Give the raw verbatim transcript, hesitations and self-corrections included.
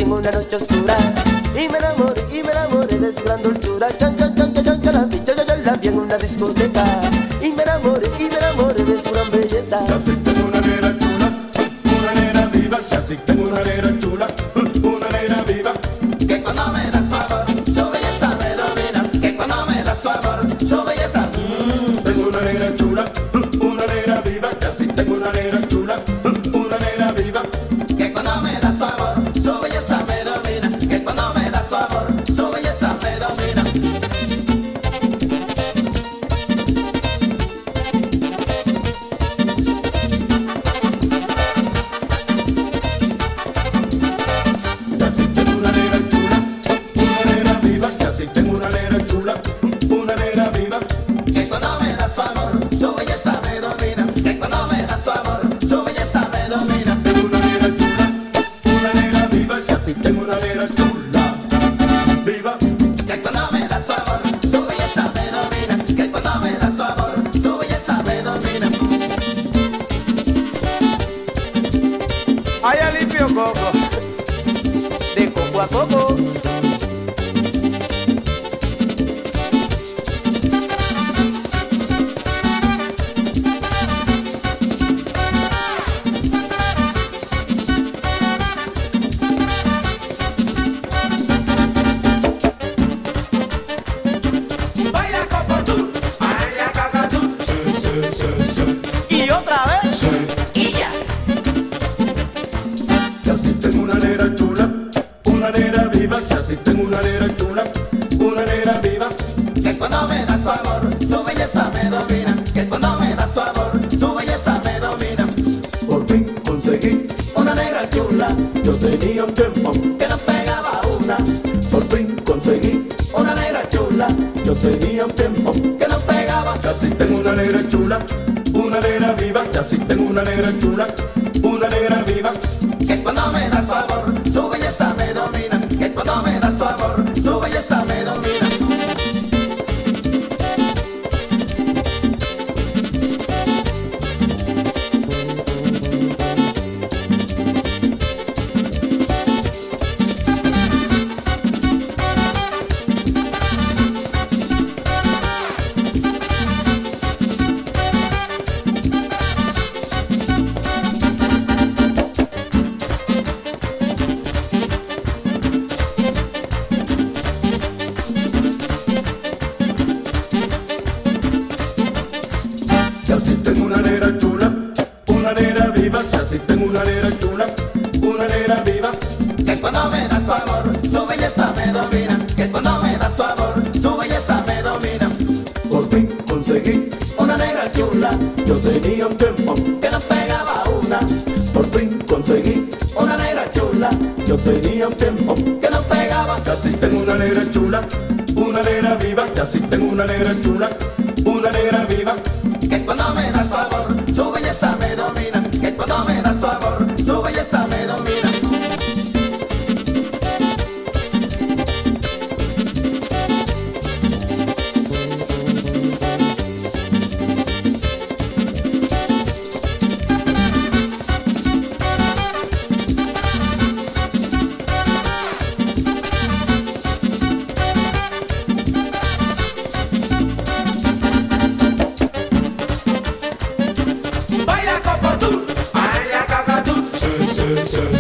en una noche oscura y me enamoré, y me enamoré de su gran dulzura. Chan, chan, chan, chan, chan, la vi, yo, yo, yo la vi en una discoteca y me enamoré, y me enamoré de su gran belleza. Casi tengo una negra chula, una negra viva. Casi tengo una negra chula, una negra viva. Que cuando me da su amor, su belleza me domina. Que cuando me da su amor, su belleza. Mm, tengo una negra chula, una negra viva. Casi tengo una negra chula, una negra viva. Que cuando me da su amor, su belleza me domina. Que cuando me da su amor, su belleza me domina. Casi tengo una negra chula, una negra viva. Casi tengo una negra chula, una negra viva. Que cuando me da su amor, su belleza me domina. Que cuando me da su amor, su belleza me domina. Tengo una negra chula, una negra viva. Casi tengo una negra chula, viva. Que cuando me da su amor, su belleza me domina. Que cuando me da su amor, su belleza me domina. Ay, limpio coco, de coco a coco. Baila como tú, baila como tú, Sí, sí, sí, sí. Y otra vez. y ya. Casi tengo una negra chula, una negra viva. Casi tengo una negra chula, una negra viva. Que cuando me da su amor, su belleza me domina. Que cuando me da su amor, su belleza me domina. Por fin conseguí Una negra chula yo tenía un tiempo. que nos pegaba una. Por fin conseguí Una negra chula yo tenía un tiempo. que nos pegaba. Casi tengo una negra chula, una negra viva. Casi tengo una negra chula, una negra viva. Que cuando me da su amor, su belleza me domina. Que cuando me da su amor, su belleza me domina. Casi tengo una negra chula, una negra viva. Casi tengo una negra chula, una negra viva. Que cuando me da su amor, su belleza me domina. Que cuando me da su amor, su belleza me domina. Por fin conseguí Una negra chula yo tenía un tiempo. que nos pegaba una. Por fin conseguí Una negra chula yo tenía un tiempo. que nos pegaba. Casi tengo una negra chula, una negra viva. Casi tengo una negra chula, una negra viva. Que cuando me da su amor, su belleza me domina. Que cuando me da su amor, su belleza me domina. Baila como tú, baila como tú, Sí, sí, sí.